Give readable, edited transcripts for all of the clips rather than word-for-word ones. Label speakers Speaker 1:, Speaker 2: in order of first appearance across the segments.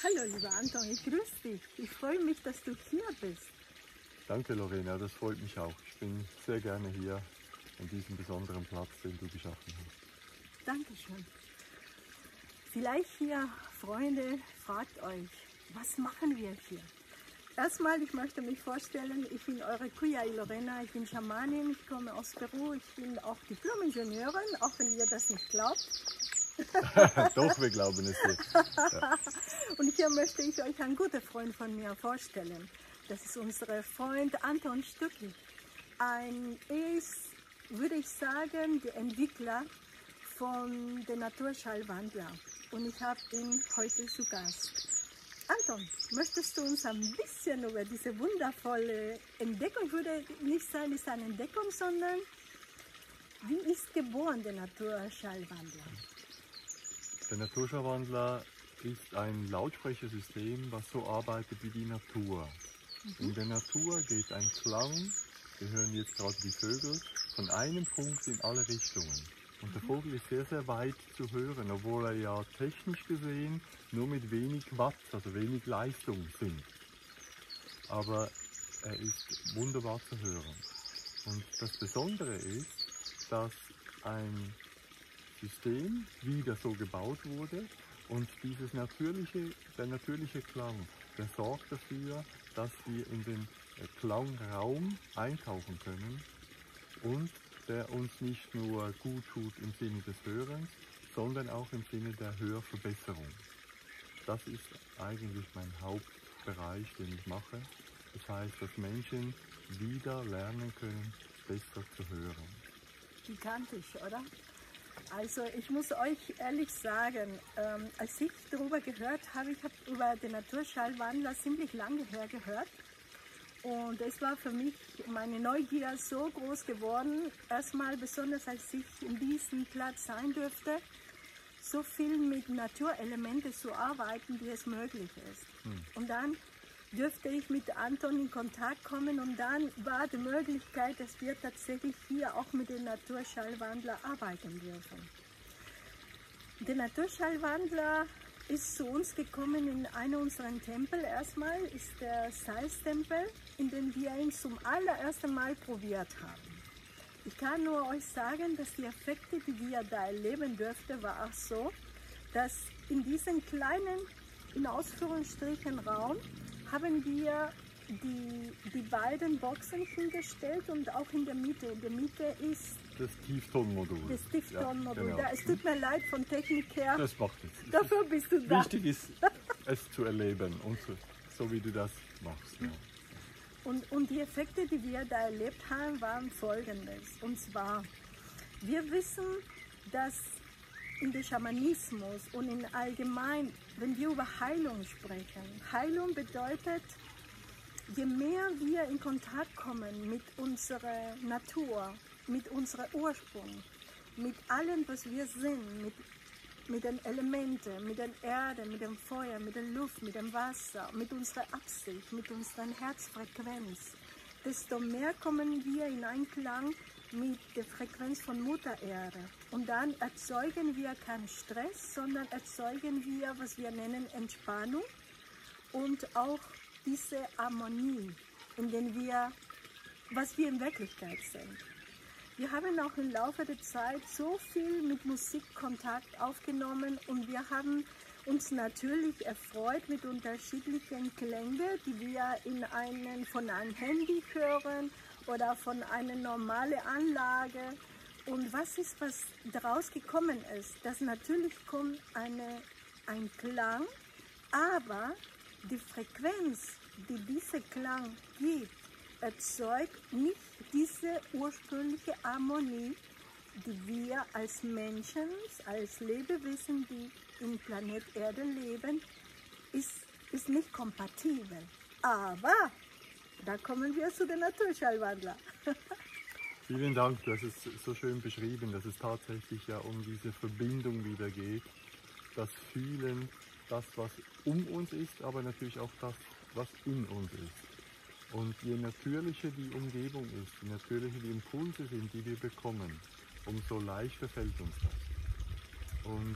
Speaker 1: Hallo lieber Anton, ich grüße dich. Ich freue mich, dass du hier bist.
Speaker 2: Danke Lorena, das freut mich auch. Ich bin sehr gerne hier an diesem besonderen Platz, den du geschaffen hast.
Speaker 1: Dankeschön. Vielleicht hier, Freunde, fragt euch, was machen wir hier? Erstmal, ich möchte mich vorstellen, ich bin eure Kuya Lorena, ich bin Schamanin, ich komme aus Peru, ich bin auch Diplom-Ingenieurin, auch wenn ihr das nicht glaubt.
Speaker 2: Doch, wir glauben es dir. Ja.
Speaker 1: Und hier möchte ich euch einen guten Freund von mir vorstellen. Das ist unser Freund Anton Stücki. Würde ich sagen, der Entwickler von der Naturschallwandler. Und ich habe ihn heute zu Gast. Anton, möchtest du uns ein bisschen über diese wundervolle Entdeckung, würde nicht sagen, es ist eine Entdeckung, sondern wie ist geboren der Naturschallwandler?
Speaker 2: Der Naturschallwandler ist ein Lautsprechersystem, was so arbeitet wie die Natur. In der Natur geht ein Klang, wir hören jetzt gerade die Vögel, von einem Punkt in alle Richtungen. Und der Vogel ist sehr, sehr weit zu hören, obwohl er ja technisch gesehen nur mit wenig Watt, also wenig Leistung singt. Aber er ist wunderbar zu hören. Und das Besondere ist, dass ein System wieder so gebaut wurde und der natürliche Klang, der sorgt dafür, dass wir in den Klangraum eintauchen können und der uns nicht nur gut tut im Sinne des Hörens, sondern auch im Sinne der Hörverbesserung. Das ist eigentlich mein Hauptbereich, den ich mache. Das heißt, dass Menschen wieder lernen können, besser zu hören.
Speaker 1: Gigantisch, oder? Also ich muss euch ehrlich sagen, als ich darüber gehört habe, ich habe über den Naturschallwandler ziemlich lange her gehört. Und es war für mich meine Neugier so groß geworden, erstmal besonders als ich in diesem Platz sein dürfte, so viel mit Naturelementen zu arbeiten, wie es möglich ist. Und dann dürfte ich mit Anton in Kontakt kommen und dann war die Möglichkeit, dass wir tatsächlich hier auch mit dem Naturschallwandler arbeiten dürfen. Der Naturschallwandler ist zu uns gekommen in einen unserer Tempel. Erstmal ist der Salztempel, in dem wir ihn zum allerersten Mal probiert haben. Ich kann nur euch sagen, dass die Effekte, die wir da erleben durften, war auch so, dass in diesem kleinen, in Ausführungsstrichen Raum, haben wir die beiden Boxen hingestellt und auch in der Mitte. In der Mitte ist
Speaker 2: das Tieftonmodul.
Speaker 1: Das Tieftonmodul.
Speaker 2: Ja, genau.
Speaker 1: Es tut mir leid von Technik her.
Speaker 2: Das macht es.
Speaker 1: Dafür bist du da.
Speaker 2: Wichtig ist, es zu erleben und so wie du das machst. Ja.
Speaker 1: Und die Effekte, die wir da erlebt haben, waren folgendes. Und zwar, wir wissen, dass in dem Schamanismus und in allgemein, wenn wir über Heilung sprechen, Heilung bedeutet, je mehr wir in Kontakt kommen mit unserer Natur, mit unserem Ursprung, mit allem, was wir sind, mit den Elementen, mit der Erde, mit dem Feuer, mit der Luft, mit dem Wasser, mit unserer Absicht, mit unserer Herzfrequenz, desto mehr kommen wir in Einklang mit der Frequenz von Mutter Erde. Und dann erzeugen wir keinen Stress, sondern erzeugen wir, was wir nennen Entspannung und auch diese Harmonie, was wir in Wirklichkeit sind. Wir haben auch im Laufe der Zeit so viel mit Musik Kontakt aufgenommen und wir haben uns natürlich erfreut mit unterschiedlichen Klängen, die wir von einem Handy hören oder von einer normalen Anlage. Und was daraus gekommen ist, dass natürlich kommt ein Klang, aber die Frequenz, die dieser Klang gibt, erzeugt nicht diese ursprüngliche Harmonie, die wir als Menschen, als Lebewesen, die im Planet Erde leben, ist nicht kompatibel. Aber da kommen wir zu den Naturschallwandler.
Speaker 2: Vielen Dank, du hast es so schön beschrieben, dass es tatsächlich ja um diese Verbindung wieder geht, das Fühlen, das, was um uns ist, aber natürlich auch das, was in uns ist. Und je natürlicher die Umgebung ist, je natürlicher die Impulse sind, die wir bekommen, umso leichter fällt uns das. Und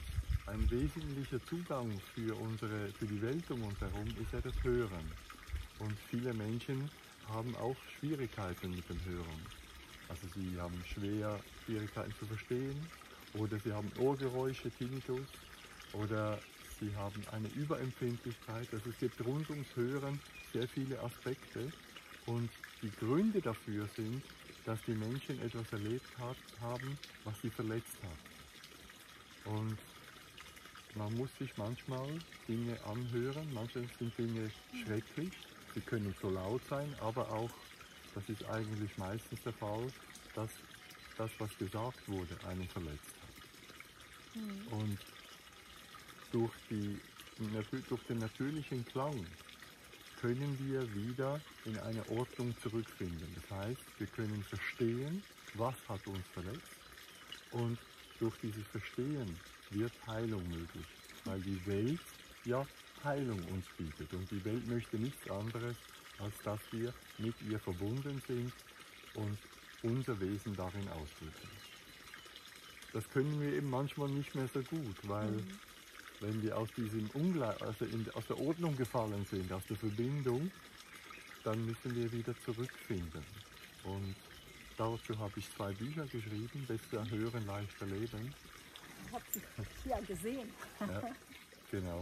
Speaker 2: ein wesentlicher Zugang für die Welt um uns herum ist ja das Hören. Und viele Menschen haben auch Schwierigkeiten mit dem Hören. Also sie haben Schwierigkeiten zu verstehen, oder sie haben Ohrgeräusche, Tinnitus, oder sie haben eine Überempfindlichkeit. Also es gibt rund ums Hören sehr viele Aspekte. Und die Gründe dafür sind, dass die Menschen etwas erlebt haben, was sie verletzt hat. Und man muss sich manchmal Dinge anhören, manchmal sind Dinge schrecklich, sie können so laut sein, aber auch, das ist eigentlich meistens der Fall, dass das, was gesagt wurde, einen verletzt hat. Und durch den natürlichen Klang können wir wieder in eine Ordnung zurückfinden. Das heißt, wir können verstehen, was hat uns verletzt, und durch dieses Verstehen wird Heilung möglich, weil die Welt ja Heilung uns bietet, und die Welt möchte nichts anderes, als dass wir mit ihr verbunden sind und unser Wesen darin ausdrücken. Das können wir eben manchmal nicht mehr so gut, weil wenn wir aus diesem aus der Ordnung gefallen sind, aus der Verbindung, dann müssen wir wieder zurückfinden. Und dazu habe ich 2 Bücher geschrieben, Besser hören, leichter leben.
Speaker 1: Habt ihr ja gesehen.
Speaker 2: Ja, genau.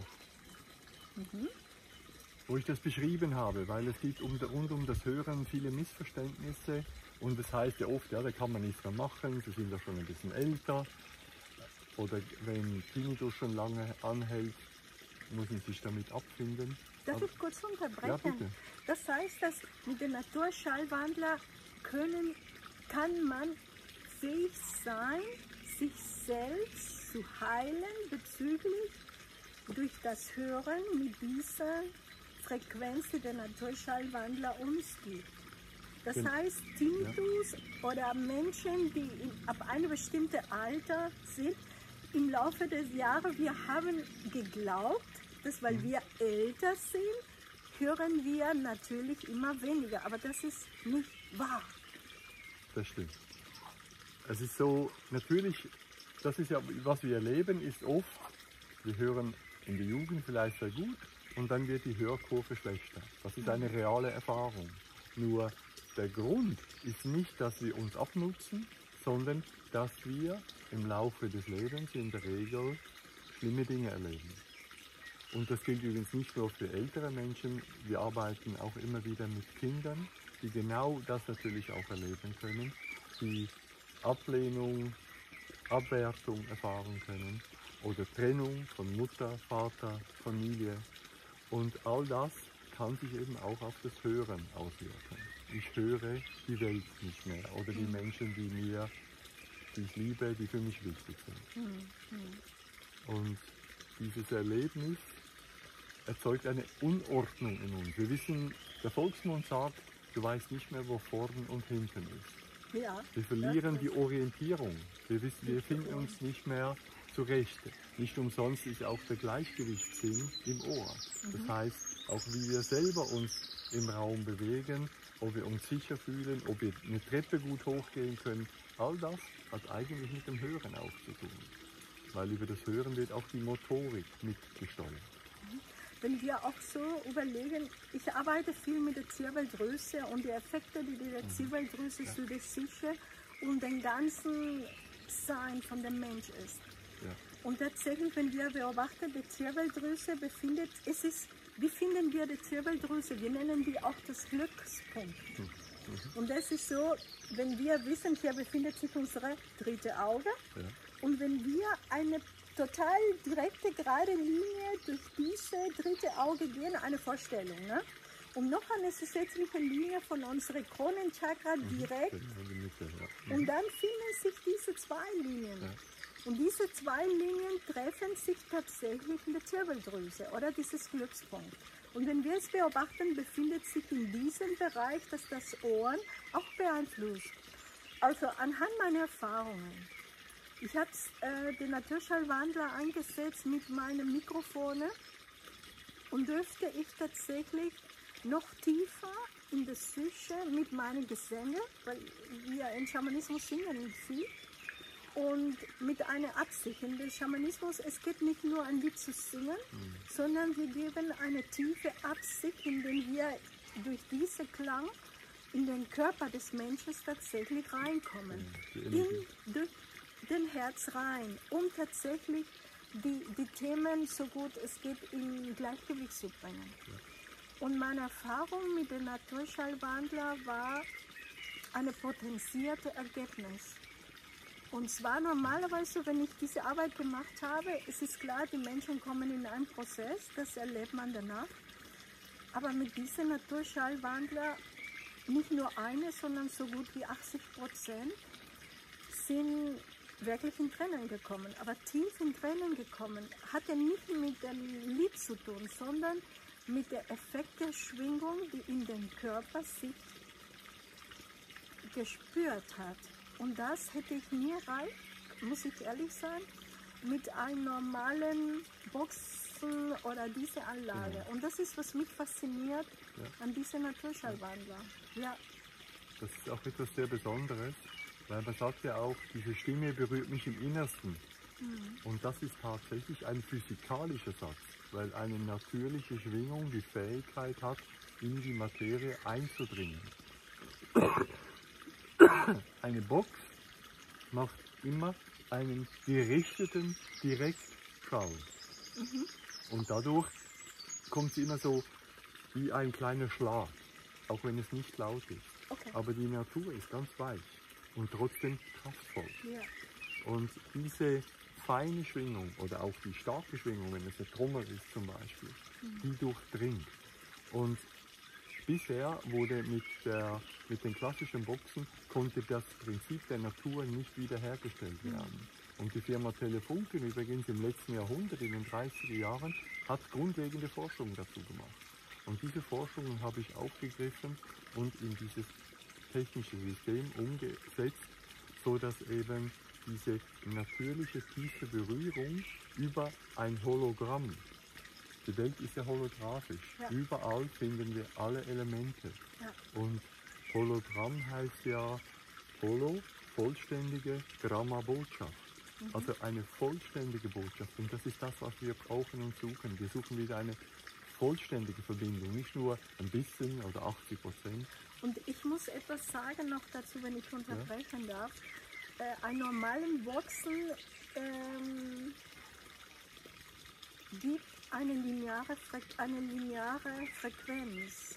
Speaker 2: Wo ich das beschrieben habe, weil es gibt rund um das Hören viele Missverständnisse, und es heißt ja oft, ja, da kann man nichts mehr machen, sie sind ja schon ein bisschen älter, oder wenn Tinnitus schon lange anhält, muss man sich damit abfinden.
Speaker 1: Darf ich kurz unterbrechen?
Speaker 2: Ja, bitte.
Speaker 1: Das heißt, dass mit dem Naturschallwandler kann man fähig sein, sich selbst zu heilen bezüglich durch das Hören mit dieser Frequenz, die der Naturschallwandler uns gibt. Das heißt, Tinnitus oder Menschen, die ab einem bestimmten Alter sind, im Laufe des Jahres, wir haben geglaubt, dass weil wir älter sind, hören wir natürlich immer weniger. Aber das ist nicht wahr.
Speaker 2: Das stimmt. Es ist so, natürlich, das ist ja, was wir erleben, ist oft, wir hören in der Jugend vielleicht sehr gut, und dann wird die Hörkurve schlechter. Das ist eine reale Erfahrung. Nur der Grund ist nicht, dass wir uns abnutzen, sondern dass wir im Laufe des Lebens in der Regel schlimme Dinge erleben. Und das gilt übrigens nicht nur für ältere Menschen, wir arbeiten auch immer wieder mit Kindern, die genau das natürlich auch erleben können, die Ablehnung, Abwertung erfahren können oder Trennung von Mutter, Vater, Familie. Und all das kann sich eben auch auf das Hören auswirken. Ich höre die Welt nicht mehr oder die Menschen, die ich liebe, die für mich wichtig sind. Und dieses Erlebnis erzeugt eine Unordnung in uns. Wir wissen, der Volksmund sagt, du weißt nicht mehr, wo vorn und hinten ist.
Speaker 1: Ja,
Speaker 2: wir verlieren die Orientierung. Wir finden uns nicht mehr zurecht. Nicht umsonst ist auch der Gleichgewichtssinn im Ohr. Das heißt, auch wie wir selber uns im Raum bewegen, ob wir uns sicher fühlen, ob wir eine Treppe gut hochgehen können, all das hat eigentlich mit dem Hören auch zu tun. Weil über das Hören wird auch die Motorik mitgesteuert.
Speaker 1: Wenn wir auch so überlegen, ich arbeite viel mit der Zirbeldrüse und die Effekte, die die Zirbeldrüse zu der Psyche und den ganzen Sein von dem Mensch ist.
Speaker 2: Ja.
Speaker 1: Und tatsächlich, wenn wir beobachten, die Zirbeldrüse wie finden wir die Zirbeldrüse? Wir nennen die auch das Glückspunkt. Und das ist so, wenn wir wissen, hier befindet sich unsere dritte Auge, und wenn wir eine total direkte, gerade Linie durch diese dritte Auge gehen, eine Vorstellung, ne? Und noch eine zusätzliche Linie von unserem Kronenchakra direkt, und dann finden sich diese 2 Linien. Und diese 2 Linien treffen sich tatsächlich in der Zirbeldrüse oder dieses Glückspunkt. Und wenn wir es beobachten, befindet sich in diesem Bereich, dass das Ohr auch beeinflusst. Also anhand meiner Erfahrungen. Ich habe den Naturschallwandler eingesetzt mit meinem Mikrofon und dürfte ich tatsächlich noch tiefer in der Psyche mit meinen Gesängen, weil wir im Schamanismus singen nicht viel. und mit einer Absicht. In der Schamanismus, es geht nicht nur ein Lied zu singen, sondern wir geben eine tiefe Absicht, indem wir durch diesen Klang in den Körper des Menschen tatsächlich reinkommen, durch den Herz rein, um tatsächlich die Themen so gut es geht in Gleichgewicht zu bringen. Und meine Erfahrung mit dem Naturschallwandler war ein potenziertes Ergebnis. Und zwar normalerweise, wenn ich diese Arbeit gemacht habe, es ist klar, die Menschen kommen in einen Prozess, das erlebt man danach. Aber mit diesem Naturschallwandler nicht nur eine, sondern so gut wie 80% sind wirklich in Tränen gekommen, aber tief in Tränen gekommen. Hatte nicht mit dem Lied zu tun, sondern mit der Effekt der Schwingung, die in den Körper sich gespürt hat. Und das hätte ich nie erreicht, muss ich ehrlich sein, mit einem normalen Boxen oder dieser Anlage. Und das ist, was mich fasziniert an diesem Naturschallwandler. Ja.
Speaker 2: Das ist auch etwas sehr Besonderes, weil man sagt ja auch, diese Stimme berührt mich im Innersten. Und das ist tatsächlich ein physikalischer Satz, weil eine natürliche Schwingung die Fähigkeit hat, in die Materie einzudringen. Eine Box macht immer einen gerichteten Direktschall. Und dadurch kommt sie immer so wie ein kleiner Schlag, auch wenn es nicht laut ist.
Speaker 1: Okay.
Speaker 2: Aber die Natur ist ganz weich und trotzdem kraftvoll.
Speaker 1: Ja.
Speaker 2: Und diese feine Schwingung oder auch die starke Schwingung, wenn es eine Trommel ist zum Beispiel, die durchdringt. Und bisher wurde mit den klassischen Boxen konnte das Prinzip der Natur nicht wiederhergestellt werden. Und die Firma Telefunken übrigens im letzten Jahrhundert, in den 30er Jahren, hat grundlegende Forschungen dazu gemacht. Und diese Forschungen habe ich aufgegriffen und in dieses technische System umgesetzt, so dass eben diese natürliche tiefe Berührung über ein Hologramm. Die Welt ist ja holographisch.
Speaker 1: Ja.
Speaker 2: Überall finden wir alle Elemente.
Speaker 1: Ja.
Speaker 2: Und Hologramm heißt ja Holo, vollständige, Gramma, Botschaft. Also eine vollständige Botschaft. Und das ist das, was wir brauchen und suchen. Wir suchen wieder eine vollständige Verbindung, nicht nur ein bisschen oder 80%.
Speaker 1: Und ich muss etwas sagen noch dazu, wenn ich unterbrechen darf. Ein normalen Boxen gibt eine lineare Frequenz.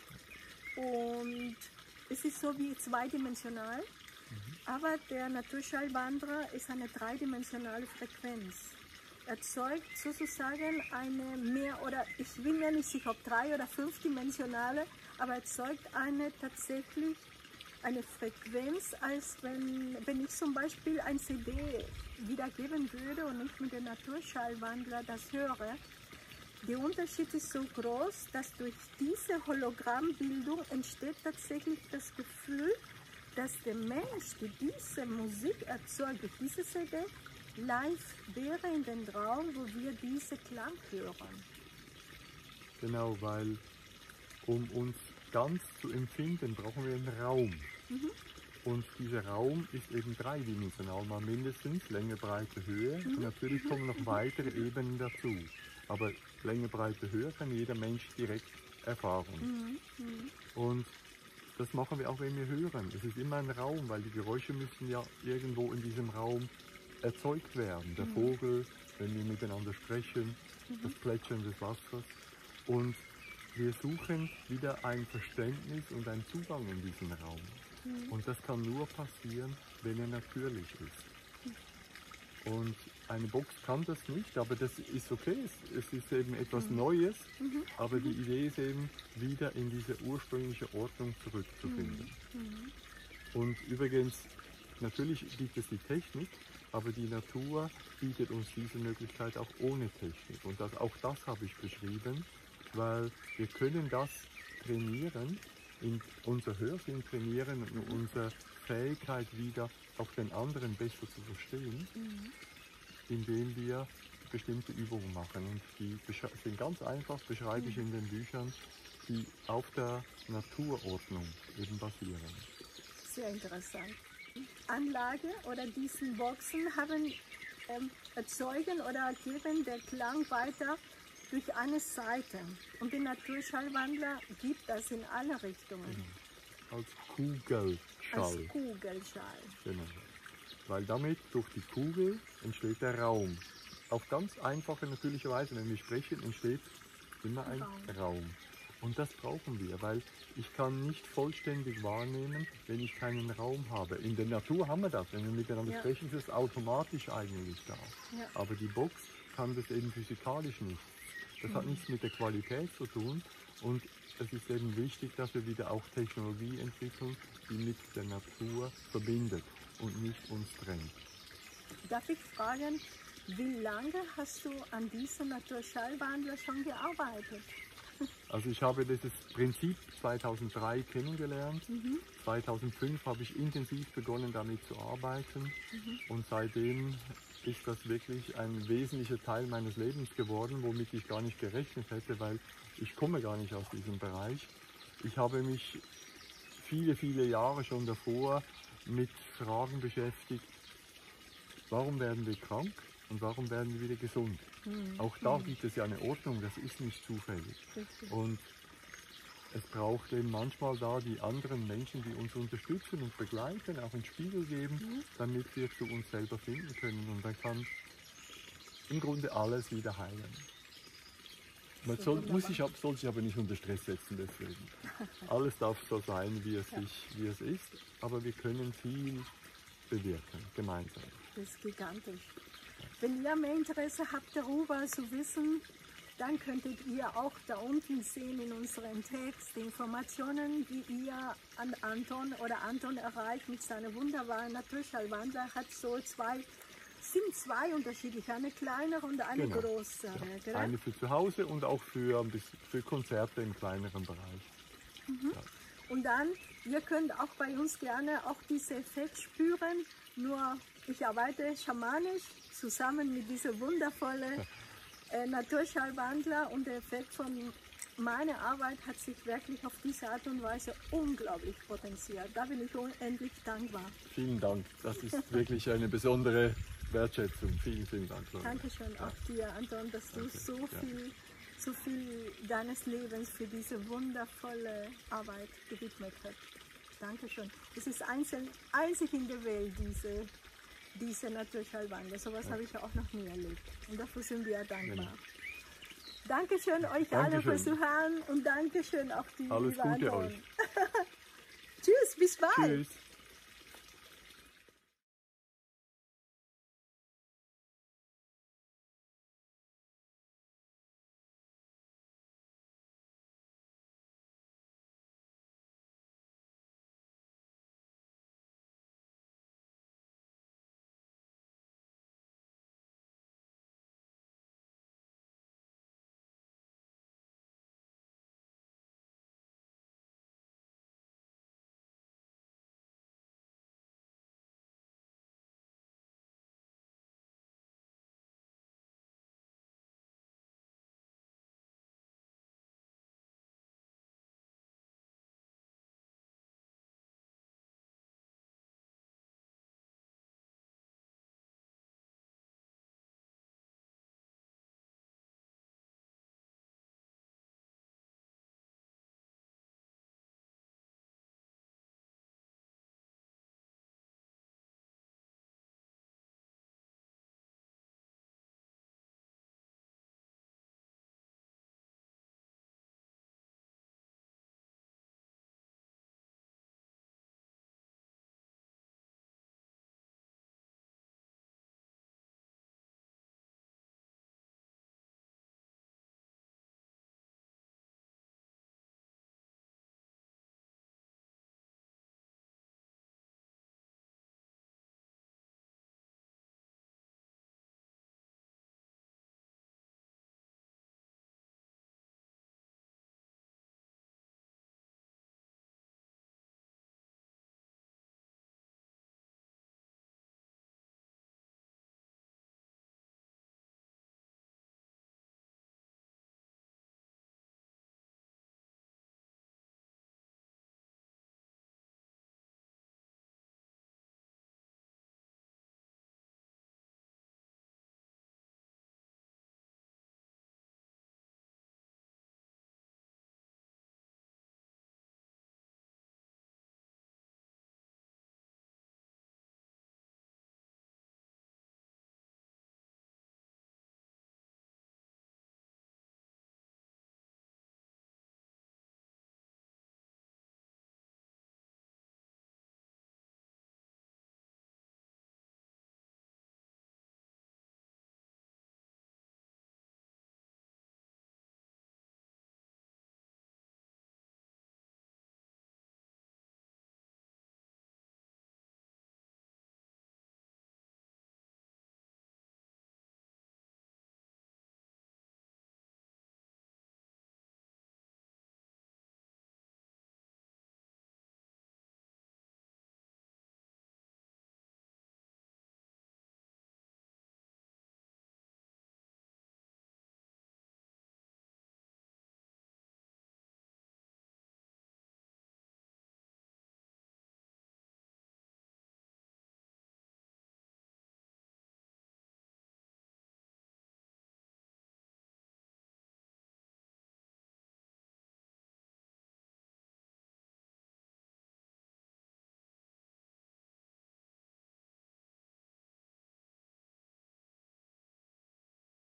Speaker 1: Und es ist so wie zweidimensional, aber der Naturschallwandler ist eine dreidimensionale Frequenz. Erzeugt sozusagen eine mehr oder ich bin mir nicht sicher, ob drei- oder fünfdimensionale, aber erzeugt tatsächlich eine Frequenz, als wenn ich zum Beispiel ein CD wiedergeben würde und ich mit dem Naturschallwandler das höre. Der Unterschied ist so groß, dass durch diese Hologrammbildung entsteht tatsächlich das Gefühl, dass der Mensch, der diese Musik erzeugt, durch diese CD, live wäre in dem Raum, wo wir diese Klang hören.
Speaker 2: Genau, weil um uns ganz zu empfinden, brauchen wir einen Raum. Und dieser Raum ist eben dreidimensional, mal mindestens, Länge, Breite, Höhe. Und natürlich kommen noch weitere Ebenen dazu. Aber Länge, Breite, Höhe kann jeder Mensch direkt erfahren. Und das machen wir auch, wenn wir hören. Es ist immer ein Raum, weil die Geräusche müssen ja irgendwo in diesem Raum erzeugt werden. Der Vogel, wenn wir miteinander sprechen, das Plätschern des Wassers. Und wir suchen wieder ein Verständnis und einen Zugang in diesen Raum. Und das kann nur passieren, wenn er natürlich ist. Und eine Box kann das nicht, aber das ist okay. Es ist eben etwas Neues, aber die Idee ist eben, wieder in diese ursprüngliche Ordnung zurückzufinden. Und übrigens, natürlich gibt es die Technik, aber die Natur bietet uns diese Möglichkeit auch ohne Technik. Und auch das habe ich beschrieben, weil wir können das trainieren, in unser Hörsinn trainieren und unsere Fähigkeit wieder auch den anderen besser zu verstehen, indem wir bestimmte Übungen machen. Und die sind ganz einfach, beschreibe ich in den Büchern, die auf der Naturordnung eben basieren.
Speaker 1: Sehr interessant. Anlage oder diesen Boxen haben erzeugen oder geben den Klang weiter durch eine Seite. Und den Naturschallwandler gibt das in alle Richtungen.
Speaker 2: Als Kugelschall.
Speaker 1: Als Kugelschall.
Speaker 2: Genau. Weil damit durch die Kugel entsteht der Raum. Auf ganz einfache, natürliche Weise, wenn wir sprechen, entsteht immer ein Raum. Und das brauchen wir, weil ich kann nicht vollständig wahrnehmen, wenn ich keinen Raum habe. In der Natur haben wir das, wenn wir miteinander sprechen, ist es automatisch eigentlich da. Ja. Aber die Box kann das eben physikalisch nicht. Das hat nichts mit der Qualität zu tun und es ist eben wichtig, dass wir wieder auch Technologie entwickeln, die mit der Natur verbindet und nicht uns trennt.
Speaker 1: Darf ich fragen, wie lange hast du an diesem Naturschallwandler schon gearbeitet?
Speaker 2: Also ich habe dieses Prinzip 2003 kennengelernt. 2005 habe ich intensiv begonnen damit zu arbeiten und seitdem ist das wirklich ein wesentlicher Teil meines Lebens geworden, womit ich gar nicht gerechnet hätte, weil ich komme gar nicht aus diesem Bereich. Ich habe mich viele, viele Jahre schon davor mit Fragen beschäftigt, warum werden wir krank und warum werden wir wieder gesund? Auch da gibt es ja eine Ordnung, das ist nicht zufällig. Und es braucht eben manchmal da die anderen Menschen, die uns unterstützen und begleiten, auch einen Spiegel geben, damit wir zu uns selber finden können. Und dann kann im Grunde alles wieder heilen. Man soll sich aber nicht unter Stress setzen deswegen. Alles darf so sein, wie es ist, aber wir können viel bewirken, gemeinsam.
Speaker 1: Das ist gigantisch. Wenn ihr mehr Interesse habt darüber zu wissen, dann könntet ihr auch da unten sehen in unserem Text die Informationen, wie ihr an Anton erreicht mit seinem wunderbaren Naturschallwandler. Hat so sind zwei unterschiedliche, eine kleinere und eine größere.
Speaker 2: Ja, eine für zu Hause und auch für Konzerte im kleineren Bereich. Ja.
Speaker 1: Und dann, ihr könnt auch bei uns gerne auch diesen Effekt spüren, nur ich arbeite schamanisch zusammen mit diesem wundervollen Naturschallwandler und der Effekt von meiner Arbeit hat sich wirklich auf diese Art und Weise unglaublich potenziert. Da bin ich unendlich dankbar.
Speaker 2: Vielen Dank, das ist wirklich eine besondere Wertschätzung. Vielen, vielen Dank.
Speaker 1: Dankeschön auch dir, Anton, dass du so viel deines Lebens für diese wundervolle Arbeit gewidmet hast. Dankeschön. Es ist einzig in der Welt, diese Naturschallwandler. So etwas habe ich auch noch nie erlebt. Und dafür sind wir dankbar. Genau. Dankeschön euch alle fürs Zuhören und Dankeschön auch die
Speaker 2: Alles
Speaker 1: liebe
Speaker 2: Gute
Speaker 1: Anton.
Speaker 2: euch.
Speaker 1: Tschüss, bis bald.
Speaker 2: Tschüss.